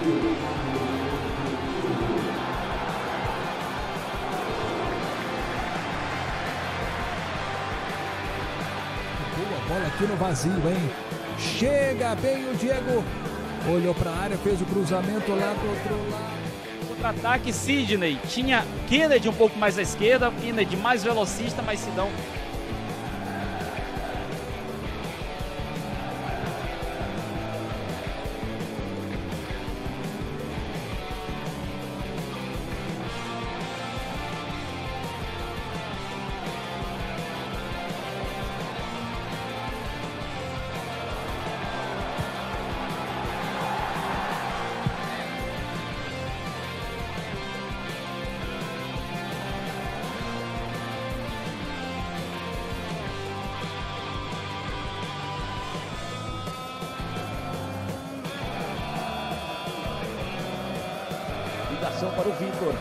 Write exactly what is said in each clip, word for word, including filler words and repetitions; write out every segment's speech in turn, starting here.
Boa bola aqui no vazio, hein? Chega bem o Diego. Olhou para a área, fez o cruzamento lá do outro lado. Contra-ataque, Sidney. Tinha Kennedy um pouco mais à esquerda, Kennedy mais velocista, mas Sidão. Ligação para o Vitor.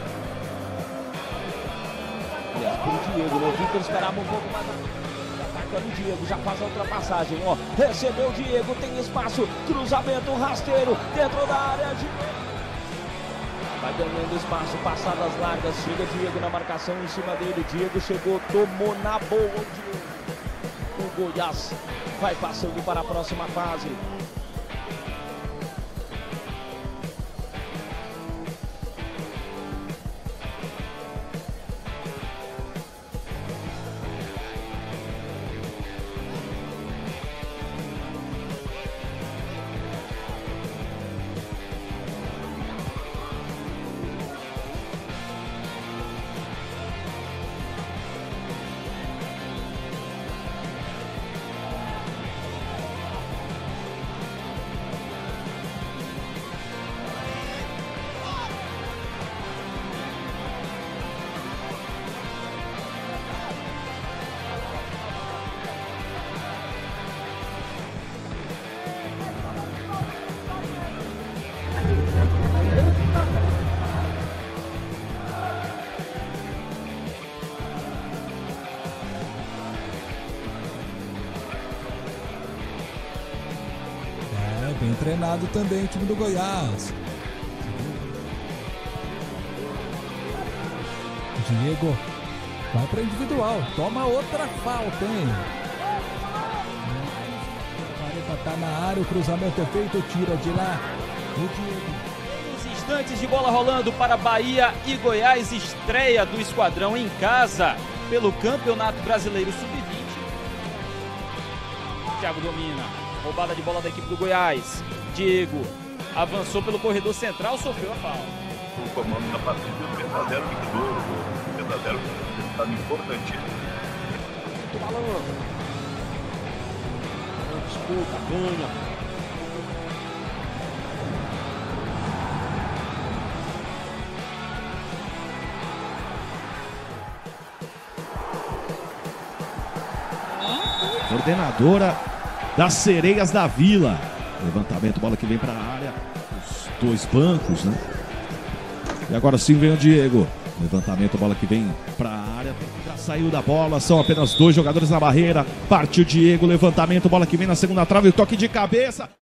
Aliás, para o Diego, né? O Vitor esperava um pouco mais. Ataca o Diego, já faz a ultrapassagem, ó. Recebeu o Diego, tem espaço. Cruzamento rasteiro dentro da área. De... Vai ganhando espaço, passadas largas. Chega Diego na marcação em cima dele. Diego chegou, tomou na boa o Diego. O Goiás vai passando para a próxima fase. Bem treinado também o time do Goiás. Diego vai para individual, toma outra falta, hein? O quarenta tá na área, o cruzamento é feito, tira de lá o Diego. Os instantes de bola rolando para Bahia e Goiás, estreia do esquadrão em casa pelo Campeonato Brasileiro sub vinte. Thiago domina. Roubada de bola da equipe do Goiás. Diego avançou pelo corredor central, sofreu a falta. O comando da partida, o verdadeiro jogo, o verdadeiro resultado importantíssimo. Malandro. Disputa, ganha. Coordenadora das Sereias da Vila. Levantamento, bola que vem para a área. Os dois bancos, né? E agora sim vem o Diego. Levantamento, bola que vem para a área. Já saiu da bola, são apenas dois jogadores na barreira. Partiu o Diego, levantamento, bola que vem na segunda trave, toque de cabeça.